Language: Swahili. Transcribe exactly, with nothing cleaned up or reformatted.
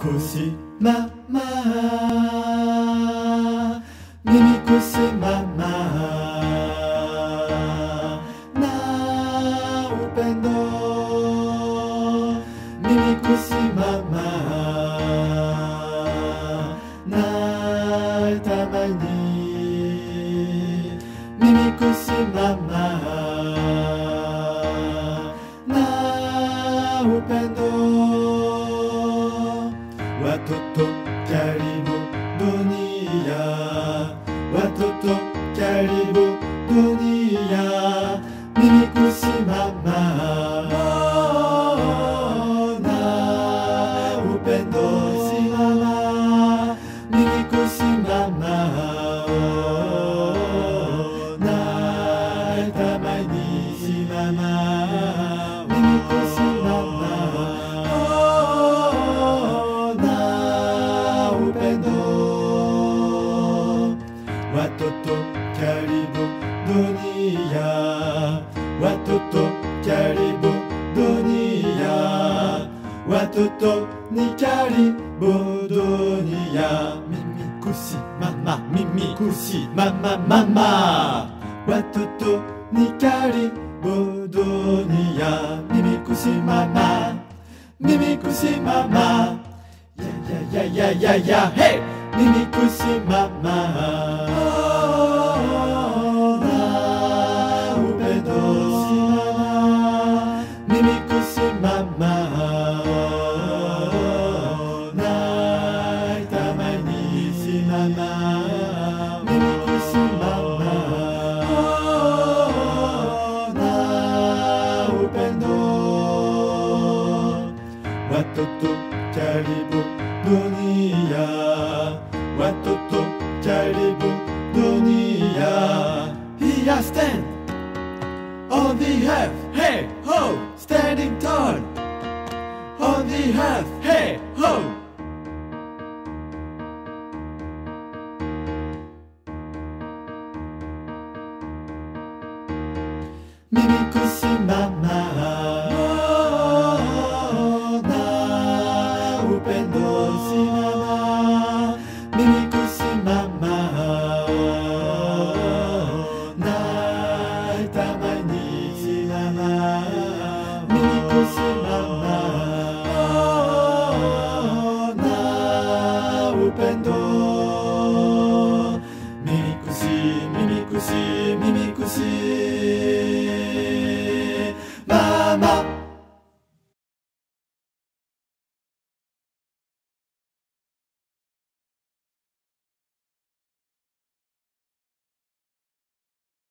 kusimama, mimi kusimama na upendo, mimi kusimama na tamani, mimi kusimama na upendo. Watoto karibu dunia, watoto karibu dunia, mimi kusimama na upendo. Simama, mimi kusimama na tamani. Simama, mimi kusimama watoto karibu dunia, watoto karibu dunia, watoto ni karibu dunia, mimi kusimama, mimi kusimama mama, watoto ni karibu dunia, mimi kusimama, mimi kusimama, ya ya ya ya ya hey, mimi kusimama na upendo. Simama, mimi kusimama na tamani. Simama, mimi kusimama na upendo. Watoto karibu dunia, watoto karibu dunia. Here I stand on the earth, hey ho, standing tall on the earth, hey ho. Mimi kusimama na upendo. Simama, mimi kusimama na tamani. Simama, mimi kusimama na upendo. Mimi kusi, mimi kusi